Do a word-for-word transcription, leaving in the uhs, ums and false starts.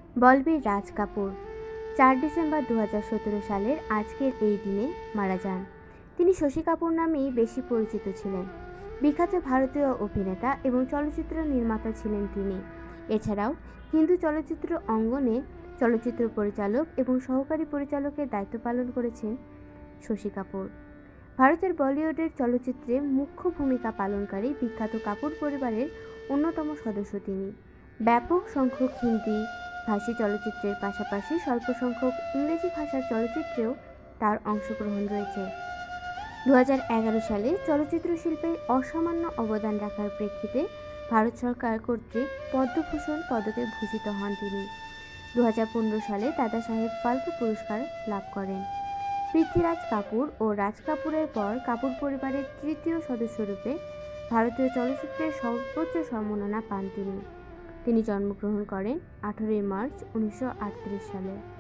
বলবীর রাজ কাপুর চার ডিসেম্বর দু হাজার সতেরো সালের আজকের এই দিনে মারা যান। তিনি শশী কাপুর নামেই বেশি পরিচিত ছিলেন। বিখ্যাত ভারতীয় অভিনেতা এবং চলচ্চিত্র নির্মাতা ছিলেন তিনি। এছাড়াও হিন্দু চলচ্চিত্র অঙ্গনে চলচ্চিত্র পরিচালক এবং সহকারী পরিচালকের দায়িত্ব পালন করেছেন শশী কাপুর। ভারতের বলিউডের চলচ্চিত্রে মুখ্য ভূমিকা পালনকারী বিখ্যাত কাপুর পরিবারের অন্যতম সদস্য তিনি। ব্যাপক সংখ্যক হিন্দি ভাষী চলচ্চিত্রের পাশাপাশি স্বল্প সংখ্যক ইংরেজি ভাষার চলচ্চিত্রেও তার অংশগ্রহণ রয়েছে। দু হাজার এগারো সালে চলচ্চিত্র শিল্পে অসামান্য অবদান রাখার প্রেক্ষিতে ভারত সরকার কর্তৃক পদ্মভূষণ পদকে ভূষিত হন তিনি। দু হাজার পনেরো সালে দাদা সাহেব ফালকে পুরস্কার লাভ করেন। পৃথ্বীরাজ কাপুর ও রাজ কাপুরের পর কাপুর পরিবারের তৃতীয় সদস্যরূপে ভারতীয় চলচ্চিত্রের সর্বোচ্চ সম্মাননা পান তিনি। তিনি জন্মগ্রহণ করেন আঠারোই মার্চ উনিশশো আটত্রিশ সালে।